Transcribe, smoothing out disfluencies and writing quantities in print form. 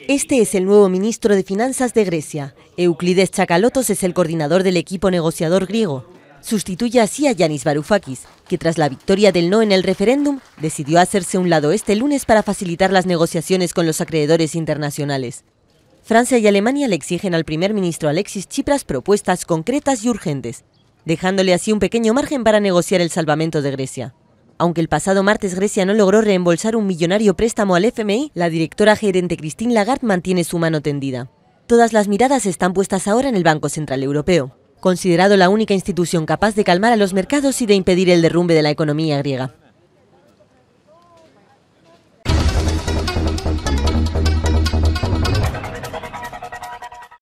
Este es el nuevo ministro de Finanzas de Grecia. Euclides Tsakalotos es el coordinador del equipo negociador griego. Sustituye así a Yanis Varoufakis, que tras la victoria del no en el referéndum, decidió hacerse a un lado este lunes para facilitar las negociaciones con los acreedores internacionales. Francia y Alemania le exigen al primer ministro Alexis Tsipras propuestas concretas y urgentes, dejándole así un pequeño margen para negociar el salvamento de Grecia. Aunque el pasado martes Grecia no logró reembolsar un millonario préstamo al FMI, la directora gerente Christine Lagarde mantiene su mano tendida. Todas las miradas están puestas ahora en el Banco Central Europeo, considerado la única institución capaz de calmar a los mercados y de impedir el derrumbe de la economía griega.